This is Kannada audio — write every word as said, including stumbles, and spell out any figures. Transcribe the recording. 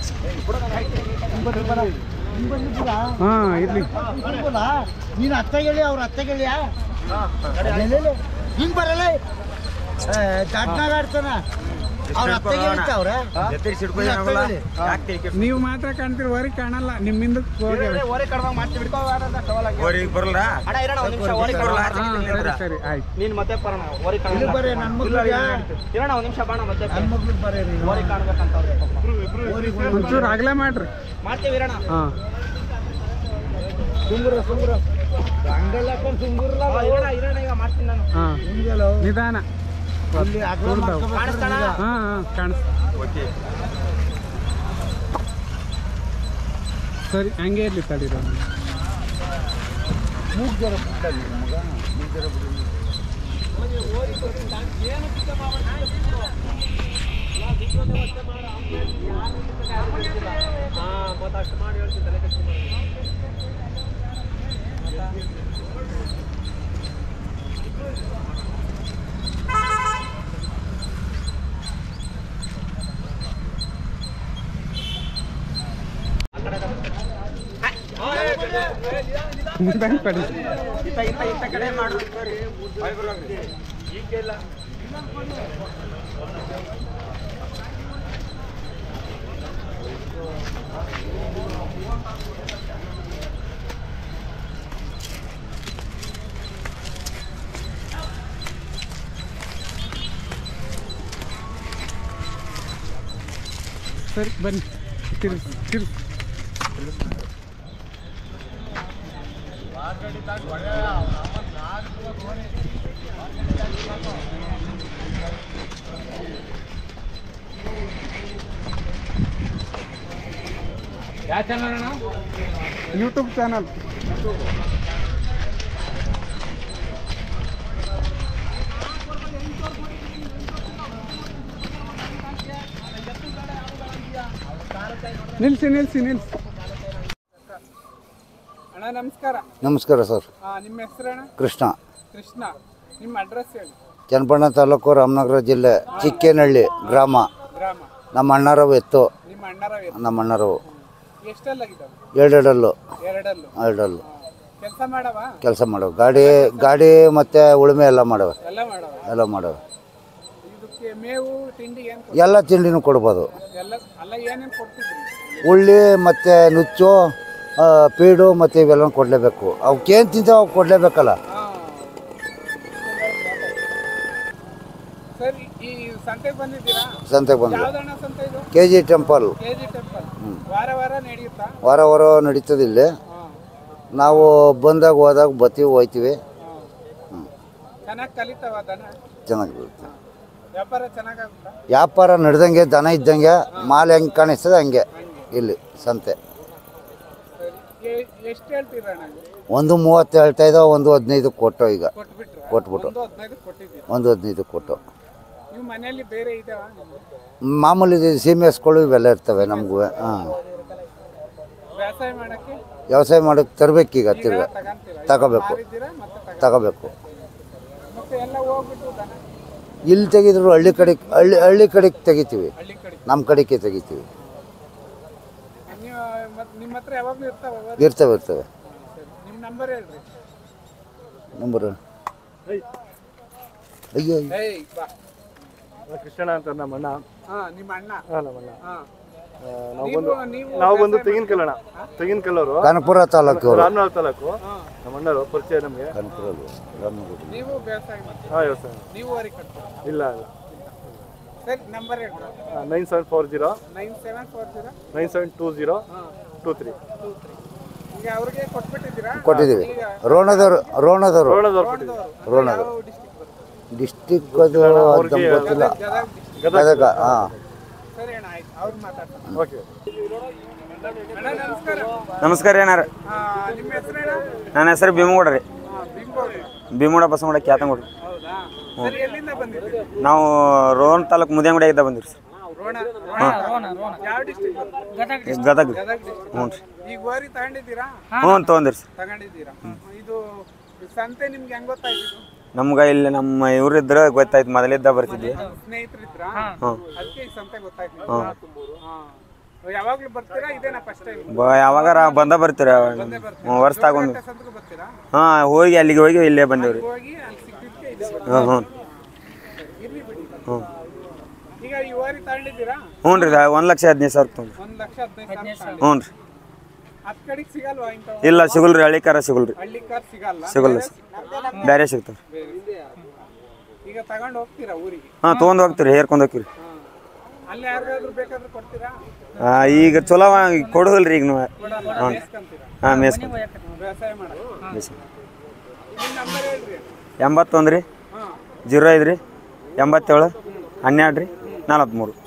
ಹಾಂ ಇರಲಿ. ನೀನು ಅತ್ತಗೆಳಿ ಅವ್ರ ಅತ್ತಗೆಳಿಯ ಹಿಂಗೆ ಬರಲ್ಲ ದಾಟ್ನಾಗ ಆಡ್ತಾನ ಅವ್ರ ಅತ್ತಗೆ ಅವ್ರ ನೀವು ಮಾತ್ರ ಕಾಣ್ತೀರಿ, ಹೊರಗೆ ಕಾಣಲ್ಲ. ನಿಮ್ಮಿಂದ ಸರಿ ಆಯ್ತು. ನೀನ್ ಮತ್ತೆ ಬರೋಣ ಬರ್ರಿ ನನ್ನ ಮಗಳು ಇರೋಣ ಒಂದು ನಿಮಿಷ ಬಾಣ ಮತ್ತೆ ನನ್ನ ಮಗಳು ಬರ್ರಿ ಓರಿ ಕಾಣ್ಬೇಕಂತ ಒಂಚೂರು ಆಗ್ಲೇ ಮಾಡ್ರಿ ಮಾಡ್ತೀವಿ ಇರೋಣ. ಹಾಂ ಸುಂಗುರ ಸುಂಗುರ ಹಂಗೆಲ್ಲ ಸುಂಗುರಲ್ಲ ಇರೋಣ ಇರೋಣ ಈಗ ಮಾಡ್ತೀನಿ ನಾನು. ಹಾಂ ನಿಧಾನ. ಕಾಣಿಸ್ತಾನ? ಹಾಂ ಹಾಂ ಕಾಣಿಸ್ ಸರಿ ಹಂಗೆ ಇರಲಿ ತಡೀರ. ಮೂರು ಜರ ಮಗ ಮೂರು ಜರ ಮತ್ತಷ್ಟು ಮಾಡಿ ಹೇಳ್ತೀನಿ ತಲೆ ಕಟ್ಟಿ ಪಡಿ ಕಡೆ ಮಾಡು ಈಗೆಲ್ಲ ಸರಿ ಬನ್ನಿ ತಿರ್ಗಿ ತಿರ್ಗಿ ಯಾವ ಚಾನಲ್ ಅಣ್ಣ? YouTube channel. ನಿಲ್ಸಿ ನಿಲ್ಸಿ ನಿಲ್ಸಿ. ಅಣ್ಣ ನಮಸ್ಕಾರ. ನಮಸ್ಕಾರ ಸರ್. ನಿಮ್ಮ ಹೆಸರು ಅಣ್ಣ? ಕೃಷ್ಣ. ಕೃಷ್ಣ. ನಿಮ್ಮ ಅಡ್ರೆಸ್ ಹೇಳಿ. ಚನ್ನಪಟ್ಟಣ ತಾಲೂಕು ರಾಮನಗರ ಜಿಲ್ಲೆ ಚಿಕ್ಕೇನಹಳ್ಳಿ ಗ್ರಾಮ. ಗ್ರಾಮ. ನಮ್ಮ ಅಣ್ಣರವು ಎತ್ತು. ನಿಮ್ಮ ಅಣ್ಣರವು ಎತ್ತು. ನಮ್ಮ ಅಣ್ಣರವು ಎಷ್ಟೆಲ್ಲಾಗಿದ್ದಾವೆ? ಎರಡೆರಡಲ್ಲು. ಎರಡಲ್ಲು. ಎರಡಲ್ಲು ಕೆಲಸ ಮಾಡವ? ಕೆಲಸ ಮಾಡವ. ಗಾಡಿ ಗಾಡಿ ಮತ್ತು ಉಳುಮೆ ಎಲ್ಲ ಮಾಡವ. ಎಲ್ಲ ಮಾಡವ. ಎಲ್ಲ ಮಾಡವ. ಇದಕ್ಕೆ ಮೇವು ತಿಂಡಿ ಏನು? ಎಲ್ಲ ತಿಂಡಿನೂ ಕೊಡ್ಬೋದು. ಎಲ್ಲ ಅಲ್ಲ ಏನೇನು ಕೊಡ್ತಿದ್ರಿ? ಉಳ್ಳಿ ಮತ್ತು ನುಚ್ಚು ಪೀಡು ಮತ್ತು ಇವೆಲ್ಲ ಕೊಡಲೇಬೇಕು. ಅವಕ್ಕೇನು ತಿಂತಾವೆ ಅವು ಕೊಡಲೇಬೇಕಲ್ಲ. ಸರಿ, ಈ ಸಂತೆಗೆ ಬಂದಿದ್ದೀರಾ? ಸಂತೆಗೆ ಬಂದು ಯಾವ್ದಣ್ಣ ಸಂತೆ ಇದು? K G temple. K G temple. ವಾರ ವಾರ ನಡೆಯುತ್ತಾ? ವಾರ ವಾರ ನಡೀತದೆ ಇಲ್ಲಿ. ನಾವು ಬಂದಾಗ ಹೋದಾಗ ಬತ್ತೀವಿ ಹೋಯ್ತೀವಿ. ಹ್ಞೂ. ಚೆನ್ನಾಗಿ ಕಲಿತಾವ ದನ? ಚೆನ್ನಾಗಿರುತ್ತೆ. ವ್ಯಾಪಾರ ಚೆನ್ನಾಗಾಗುತ್ತಾ? ವ್ಯಾಪಾರ ನಡೆದಂಗೆ ದನ ಇದ್ದಂಗೆ ಮಾಲ್ ಹೆಂಗೆ ಕಾಣಿಸ್ತದೆ ಹಂಗೆ ಇಲ್ಲಿ ಸಂತೆ. ಎಷ್ಟು ಹೇಳ್ತೀರಣ್ಣ? ಒಂದು ಮೂವತ್ತು ಹೇಳ್ತಾ ಇದ್ದಾವೆ, ಒಂದು ಹದಿನೈದು ಕೊಟ್ಟು ಈಗ ಕೊಟ್ಬಿಟ್ರೆ ಕೊಟ್ಬಿಟ್ಟು ಒಂದು ಹದಿನೈದು ಕೊಟ್ಟಿದ್ದೀವಿ. ಒಂದು ಹದಿನೈದು ಕೊಟ್ಟು. ನೀವು ಮನೆಯಲ್ಲಿ ಬೇರೆ ಇದಾವ? ಮಾಮೂಲಿ ಸೀಮೆ ಹಸ್ಗಳು ಇವೆಲ್ಲ ಇರ್ತವೆ ನಮಗೂ. ಹಾಂ, ವ್ಯವಸಾಯ ಮಾಡೋಕ್ಕೆ ವ್ಯವಸಾಯ ಮಾಡೋಕ್ಕೆ ತರಬೇಕೀಗ ತಿರ್ಗ ತಗೋಬೇಕು ತಗೋಬೇಕು. ಮತ್ತೆ ಎಲ್ಲ ಹೋಗ್ಬಿಟ್ಟು ದನ ಇಲ್ಲಿ ತೆಗೆದ್ರು ಹಳ್ಳಿ ಕಡೆ ಹಳ್ಳಿ ಹಳ್ಳಿ ಕಡೆಗೆ ತೆಗಿತೀವಿ, ಹಳ್ಳಿ ಕಡೆ ನಮ್ಮ ಕಡೆಗೆ ತೆಗಿತೀವಿ. ನೀವು ಮತ್ತೆ ನಿಮ್ಮ ಹತ್ರ ಯಾವಾಗಲೂ ಇರ್ತಾವೆ? ಇರ್ತವೆ ಇರ್ತವೆ. ನಿಮ್ಮ ನಂಬರ್ ಹೇಳ್ರಿ. ನಂಬರ್ ಅಯ್ಯೋ ಏಯ್ ಬಾ. ಕೃಷ್ಣ ಅಂತ ನಮ್ಮ ಅಣ್ಣ. ಹಾಂ, ನಿಮ್ಮ ಅಣ್ಣ? ಹಾಂ, ನಮ್ಮ ಅಣ್ಣ. ಹಾಂ. ನಾವು ಬಂದು ನಾವು ಬಂದು ತೆಂಗಿನಕಲ್ಲಣ್ಣ, ತೆಂಗಿನಕಲ್ಲವರು, ಕನಕಪುರ ತಾಲೂಕು, ರಾಮನಗರ ತಾಲೂಕು. ನಮ್ಮ ಅಣ್ಣರು ಪರಿಚಯ ನಮಗೆ. ಕನಕಪುರ ರಾಮನಗರ. ನೀವು ವ್ಯವಸಾಯ ಮಾಡ್ತೀರಾ? ಹಾಂ, ವ್ಯವಸಾಯ. ನೀವು ವರಿ ಕಟ್ತೀರಾ? ಇಲ್ಲ ಇಲ್ಲ. ಸರಿ, ನಂಬರ್ ಹೇಳ್ರಿ. Nine seven four zero nine seven four zero nine seven two zero two three two three. ಈಗ ಅವ್ರಿಗೆ ಕೊಟ್ಬಿಟ್ಟಿದ್ದೀರಾ? ಕೊಟ್ಟಿದ್ದೀವಿ. ರೋಣದವರು ರೋಣದವರು ರೋಣದವ್ರು ಕೊಟ್ಟಿದ್ದೀವಿ. ರೋಣದವರು ಯಾವ ಡಿಸ್ಟಿಕ್? ಡಿಸ್ಟಿಕ್ ಅದು ಅದು ಗೊತ್ತಿಲ್ಲ. ಗದಗ. ಹಾಂ, ಸರಿ ಅಣ್ಣ, ಆಯ್ತು. ಅವ್ರು ಮಾತಾಡ್ತಾರೆ. ಓಕೆ. ಅಣ್ಣ ನಮಸ್ಕಾರ. ನಮಸ್ಕಾರ ಏನಾರ. ನಿಮ್ಮ ಹೆಸರು ಅಣ್ಣ? ನನ್ನ ಹೆಸರು ಭೀಮಗೌಡ ರೀ. ಭೀಮಗೌಡ. ಭೀಮಗೌಡ ಬಸವಗೌಡ ಕ್ಯಾತಂಗೌಡ್ರಿ. ಹೌದಾ? ಸರಿ, ಎಲ್ಲಿಂದ ಬಂದಿದ್ದೀರಿ? ನಾವು ರೋಣ ತಾಲೂಕು ಮುದೇಂಗುಡಿಯಾಗಿದ್ದ ಬಂದಿರಿ ಸರ್. ರೋಣ. ಯಾವ ಡಿಸ್ಟಿಕ್? ಗದಗ. ಗದಗ ಡಿಸ್ಟಿಕ್. ಹ್ಞೂ ರೀ. ಈಗ ಓರಿ ತಗೊಂಡಿದ್ದೀರಾ? ಹ್ಞೂ ತೊಗೊಂದಿರಿ ಸರ್. ತಗೊಂಡಿದ್ದೀರಾ? ಇದು ಸಂತೆ ನಿಮ್ಗೆ ಹೆಂಗ್ ಗೊತ್ತಾಯ್ತು? ನಮ್ಗೆ ಇಲ್ಲಿ ನಮ್ಮ ಇವ್ರಿದ್ರೆ ಗೊತ್ತಾಯ್ತು, ಮೊದಲಿದ್ದ ಬರ್ತಿದ್ವಿ. ಸ್ನೇಹಿತರಿದ್ರ? ಹ್ಞೂ. ಅದಕ್ಕೆ ಈ ಸಂತೆ ಗೊತ್ತಾಯ್ತು. ಹ್ಞೂ. ಹಾಂ. ಯಾವಾಗ್ಲೂ ಬರ್ತೀರಾ ಇದೇನಾ ಫಸ್ಟ್ ಟೈಮ್? ಬ- ಯಾವಾಗಾರ ಬಂದ ಬರ್ತೀರ ವರ್ಷದಾಗ ಒಂದು ಸಂತಕ್ಕೆ ಬರ್ತೀರಾ? ಹಾಂ ಹೋಗಿ ಅಲ್ಲಿಗೆ ಹೋಗಿ ಇಲ್ಲೇ ಬಂದೇವ್ರಿ. ಹೋಗಿ ಅಲ್ಲಿ ಸಿಕ್ಕಿದ್ಕೆ ಇದೆ ಹ್ಞೂ ಹ್ಞೂ ಇರ್ಲಿ ಬಿಡಿ. ಹ್ಞೂ ಈಗ ಈ ಓರಿ ತಗೊಂಡಿದ್ದೀರಾ? ಹ್ಞೂ ರೀ ಒಂದು ಲಕ್ಷ ಹದಿನೈದು ಸಾವಿರ ತೊಗೊಂಡ್ರಿ. ಒಂದ್ ಲಕ್ಷ ಹದಿನೈದು ಸಾವಿರ. ಹ್ಞೂ ರೀ. ಹತ್ತು ಕಡೆಗೆ ಸಿಗಲ್ವಾ ಇಂಥವು? ಇಲ್ಲ ಸಿಗಲ್ರಿ, ಹಳ್ಳಿ ಕಾರ ಸಿಗಲ್ರಿ. ಹಳ್ಳಿ ಕಾರ್ ಸಿಗಲ್ಲ. ಸಿಗಲ್ಲ ಬೇರೆ ಸಿಗ್ತಾವೆ. ಈಗ ತಗೊಂಡು ಹೋಗ್ತೀರಾ ಊರಿಗೆ? ಹಾಂ ತೊಗೊಂಡು ಹೋಗ್ತೀರಿ, ಹೇರ್ಕೊಂಡು ಹೋಗ್ತೀರಿ. ಅಲ್ಲಿ ಯಾರಿಗಾದ್ರೂ ಬೇಕಾದ್ರೂ ಕೊಡ್ತೀರಾ? ಈಗ ಚಲೋ ಕೊಡೋದಿಲ್ಲ ರೀ ಈಗ ನಾವು. ಹಾಂ ಬೇಸ್ಕೊಂತೀರಾ? ಹಾಂ ಮೇಸ್ಕೊಂಡು ವ್ಯವಸಾಯ ಮಾಡೋದು. ಬೇಸ್ ನಿಮ್ಮ ನಂಬರ್ ಹೇಳ್ರಿ. ಎಂಬತ್ತೊಂದು ರೀ ಹಾಂ ಜೀರೋ ಐದು ರೀ ಎಂಬತ್ತೇಳು ಹನ್ನೆರಡು ರೀ ನಲವತ್ತ್ಮೂರು.